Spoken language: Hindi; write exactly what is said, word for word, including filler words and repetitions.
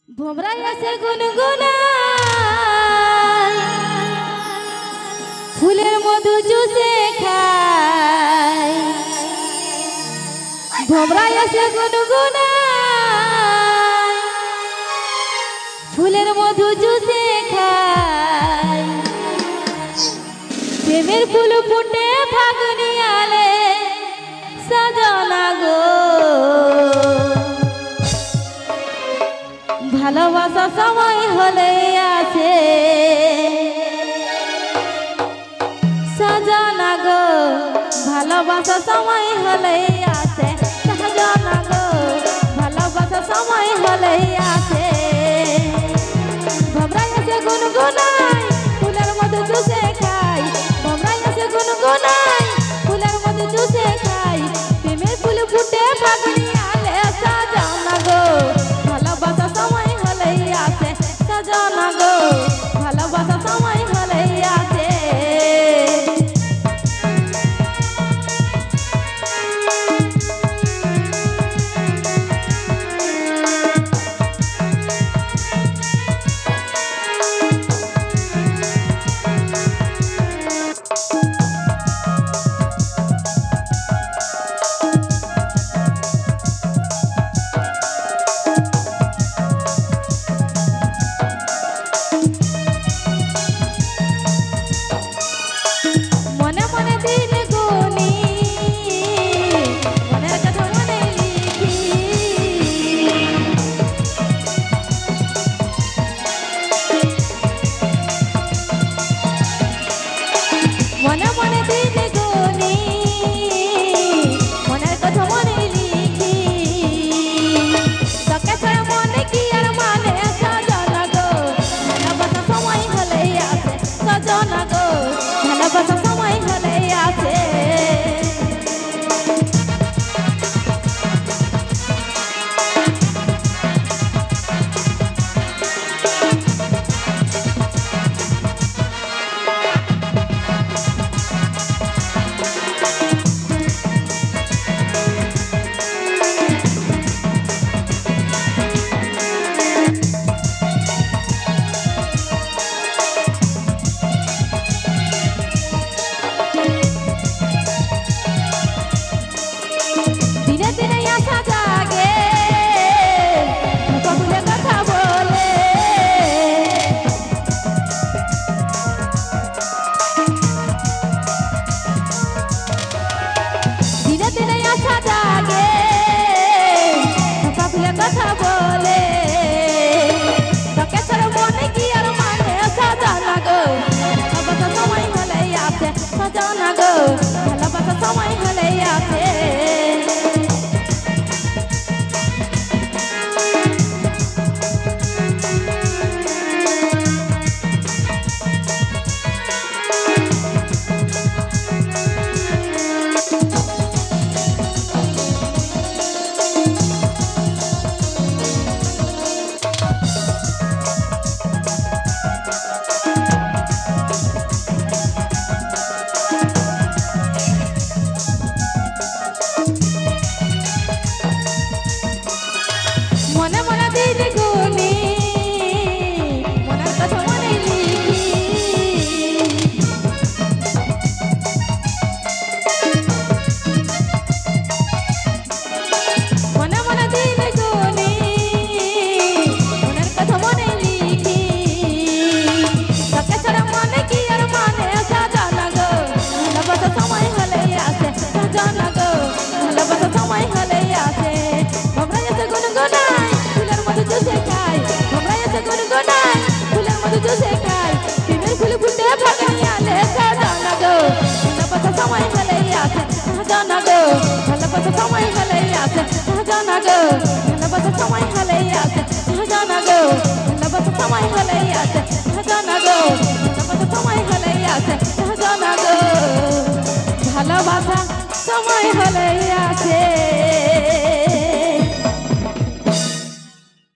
भोमरा ऐसे गुनगुनाय फूलेर मधु चूसे खाय। भोमरा ऐसे गुनगुनाय फूलेर मधु चूसे खाय। प्रेमेर फूल फुटे फागुनी आले सजना गो ভালোবাসা সময় হলে আসে সাজানা গো ভালোবাসা সময় হলে আসে সাজানা গো ভালোবাসা সময় হলে আসে। ভোমরা এসে গুনগুনাই ফুলের মধু চুষে খাই। ভোমরা এসে গুনগুনাই ফুলের মধু চুষে খাই। প্রেমের ফুল ফুটে ফাগুনি আলে সাজানা গো ভালোবাসা সময় सजना गो भालोबासा समय हले आसे। सजना गो भालोबासा समय हले आसे। Sजना गो भालोबासा समय हले आसे सजना।